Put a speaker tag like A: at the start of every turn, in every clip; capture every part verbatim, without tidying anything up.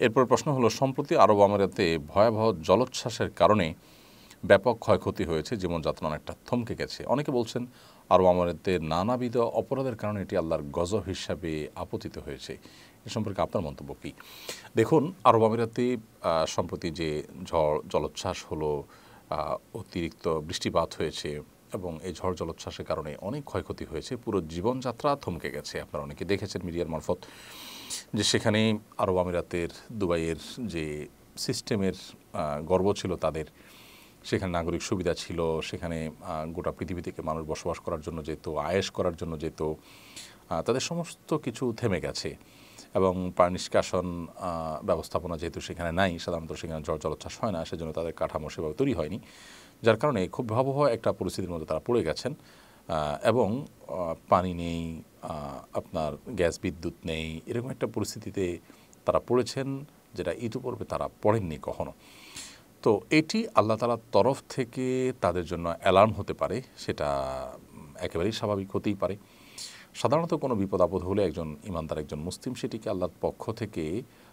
A: এরপর প্রশ্ন হলো, সম্প্রতি আরব আমিরাতে ভয়াবহ জলোচ্ছ্বাসের কারণে ব্যাপক ক্ষয়ক্ষতি হয়েছে, জীবনযাত্রা অনেকটা থমকে গেছে। অনেকে বলছেন আরব আমিরাতে নানাবিধ অপরাধের কারণে এটি আল্লাহর গজব হিসাবে আপতিত হয়েছে। এ সম্পর্কে আপনার মন্তব্য কী? দেখুন, আরব আমিরাতে সম্প্রতি যে ঝড় জলোচ্ছ্বাস হলো, অতিরিক্ত বৃষ্টিপাত হয়েছে এবং এই ঝড় জলোচ্ছ্বাসের কারণে অনেক ক্ষয়ক্ষতি হয়েছে, পুরো জীবনযাত্রা থমকে গেছে। আপনারা অনেকে দেখেছেন মিডিয়ার মারফত যে সেখানে আরব আমিরাতের দুবাইয়ের যে সিস্টেমের গর্ব ছিল তাদের, সেখানে নাগরিক সুবিধা ছিল, সেখানে গোটা পৃথিবী থেকে মানুষ বসবাস করার জন্য যেত, আয়েশ করার জন্য যেত, তাদের সমস্ত কিছু থেমে গেছে। এবং পানি নিষ্কাশন ব্যবস্থাপনা যেহেতু সেখানে নাই, সাধারণত সেখানে ঝড় জলোচ্ছ্বাস হয় না, সেজন্য তাদের কাঠামো সেভাবে তৈরি হয়নি, যার কারণে খুব ভয়াবহ একটা পরিস্থিতির মধ্যে তারা পড়ে গেছেন। এবং পানি নেই, আপনার গ্যাস বিদ্যুৎ নেই, এরকম একটা পরিস্থিতিতে তারা পড়েছেন যেটা ইতিপূর্বে তারা পড়েননি কখনো। তো এটি আল্লাহ তাআলার তরফ থেকে তাদের জন্য অ্যালার্ম হতে পারে, সেটা একেবারেই স্বাভাবিক হতেই পারে। সাধারণত কোনো বিপদ আপদ হলে একজন ইমানদার, একজন মুসলিম সেটিকে আল্লাহর পক্ষ থেকে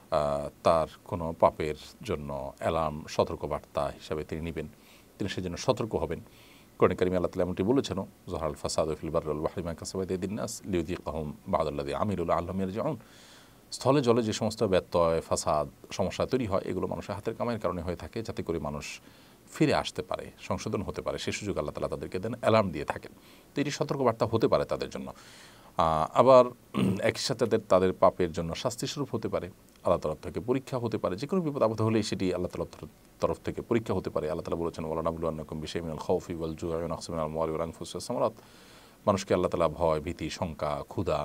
A: তার কোনো পাপের জন্য অ্যালার্ম, সতর্কবার্তা হিসাবে তিনি নেবেন, তিনি সেজন্য সতর্ক হবেন। কোরআনে কারিমে আল্লাহ তাআলা এমনটি বলেছেন, যহারাল ফাসাদু ফিল বাররি ওয়াল বাহরি বিমা কাসাবাত আইদিন নাস লিয়ুযিকাহুম বা'দাল্লাযী আমিলু লাআল্লাহুম ইয়ারজিউন। স্থলে জলে যে সমস্ত ব্যত্যয়, ফাসাদ, সমস্যা তৈরি হয়, এগুলো মানুষের হাতের কামাইয়ের কারণে হয়ে থাকে, যাতে করে মানুষ ফিরে আসতে পারে, সংশোধন হতে পারে, সেই সুযোগ আল্লাহ তাআলা তাদেরকে দেন, অ্যালার্ম দিয়ে থাকেন। তো এটি সতর্কবার্তা হতে পারে তাদের জন্য। আবার একই সাথে তাদের তাদের পাপের জন্য শাস্তিস্বরূপ হতে পারে, আল্লাহ তরফ থেকে পরীক্ষা হতে পারে। যে কোনো বিপদ আপদ হলেই সেটি আল্লাহ তাআলার তরফ থেকে পরীক্ষা হতে পারে। আল্লাহ তাআলা বলেছেন, ওয়ালানাবলুওয়ান্নাকুম বিশাইইন মিনাল খাউফি ওয়াল জু'i ওয়া নাকসিন মিনাল আমওয়ালি ওয়াল আনফুসি ওয়াস সামারাত। মানুষকে আল্লাহ তাআলা ভয়, ভীতি, শঙ্কা, ক্ষুধা,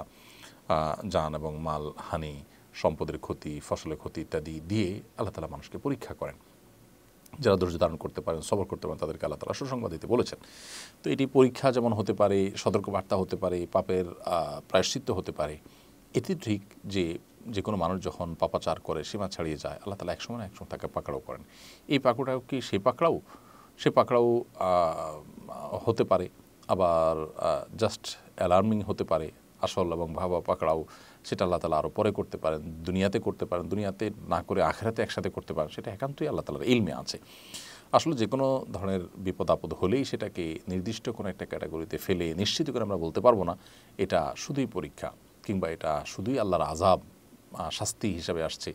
A: জান এবং মাল হানি, সম্পদের ক্ষতি, ফসলের ক্ষতি ইত্যাদি দিয়ে আল্লাহ তাআলা মানুষকে পরীক্ষা করেন। যারা ধৈর্য ধারণ করতে পারেন, সবর করতে পারেন, তাদেরকে আল্লাহ তাআলা সুসংবাদ দিতে বলেছেন। তো এটি পরীক্ষা যেমন হতে পারে, সতর্কবার্তা হতে পারে, পাপের প্রায়শ্চিত্ত হতে পারে। এটি ঠিক যে যে কোনো মানুষ যখন পাপাচার করে, সীমা ছাড়িয়ে যায়, আল্লাহ তাআলা একসময় না একসময় তাকে পাকড়াও করেন। এই পাকড়াও কি সেই পাকড়াও সে পাকড়াও হতে পারে, আবার জাস্ট অ্যালার্মিং হতে পারে। আসল এবং ভাবা পাকড়াও সেটা আল্লাহ তাআলা আরও পরে করতে পারেন, দুনিয়াতে করতে পারেন, দুনিয়াতে না করে আখিরাতে একসাথে করতে পারেন, সেটা একান্তই আল্লাহ তাআলার ইলমে আছে। আসলে যে কোনো ধরনের বিপদ আপদ হলেই সেটাকে নির্দিষ্ট কোনো একটা ক্যাটাগরিতে ফেলে নিশ্চিত করে আমরা বলতে পারবো না এটা শুধুই পরীক্ষা, কিংবা এটা শুধুই আল্লাহর আযাব, শাস্তি হিসাবে আসছে।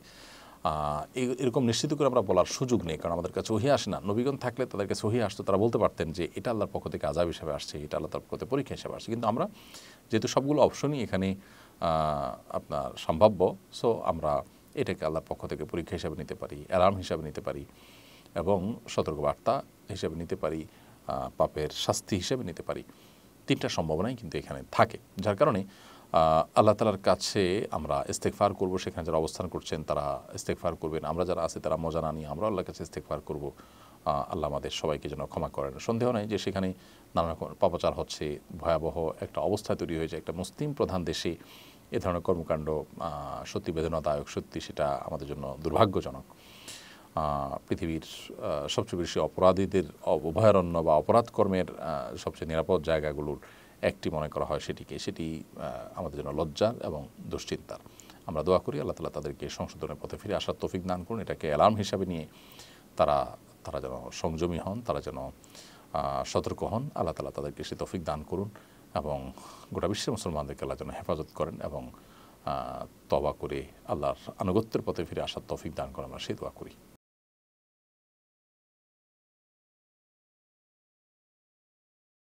A: এরকম নিশ্চিত করে আমরা বলার সুযোগ নেই, কারণ আমাদের কাছে ওহী আসে না। নবীগণ থাকলে তাদের কাছে ওহী আসতো, তারা বলতে পারতেন যে এটা আল্লাহর পক্ষ থেকে আযাব হিসাবে আসছে, এটা আল্লাহর পক্ষ থেকে পরীক্ষা হিসাবে আসছে। কিন্তু আমরা যেহেতু সবগুলো অপশনই এখানে আপনার সম্ভাব্য, সো আমরা এটাকে আল্লাহর পক্ষ থেকে পরীক্ষা হিসাবে নিতে পারি, অ্যালার্ম হিসাবে নিতে পারি এবং সতর্কবার্তা হিসেবে নিতে পারি, পাপের শাস্তি হিসেবে নিতে পারি। তিনটা সম্ভাবনাই কিন্তু এখানে থাকে, যার কারণে আল্লাহ তাআলার কাছে আমরা ইস্তেগফার করব। সেখানে যারা অবস্থান করছেন তারা ইস্তেগফার করবেন, আমরা যারা আছি তারা মজা না নিয়ে আমরা আল্লাহর কাছে ইস্তেগফার করব। আল্লাহ আমাদের সবাইকে যেন ক্ষমা করেন। সন্দেহ নাই যে সেখানে নানা রকম পাপাচার হচ্ছে, ভয়াবহ একটা অবস্থা তৈরি হয়েছে। একটা মুসলিম প্রধান দেশে এ ধরনের কর্মকাণ্ড সত্যি বেদনাদায়ক, সত্যি সেটা আমাদের জন্য দুর্ভাগ্যজনক। পৃথিবীর সবচেয়ে বেশি অপরাধীদের অভয়ারণ্য বা অপরাধ কর্মের সবচেয়ে নিরাপদ জায়গাগুলোর একটি মনে করা হয় সেটিকে, সেটি আমাদের জন্য লজ্জার এবং দুশ্চিন্তার। আমরা দোয়া করি আল্লাহ তাআলা তাদেরকে সংশোধনের পথে ফিরে আসার তৌফিক দান করুন। এটাকে অ্যালার্ম হিসাবে নিয়ে তারা তারা যেন সংযমী হন, তারা যেন সতর্ক হন। আল্লাহ তাআলা তাদেরকে সে তৌফিক দান করুন এবং গোটা বিশ্বের মুসলমানদেরকে আল্লাহ যেন হেফাজত করেন এবং তওবা করে আল্লাহর আনুগত্যের পথে ফিরে আসার তৌফিক দান করেন, আমরা সেই দোয়া করি।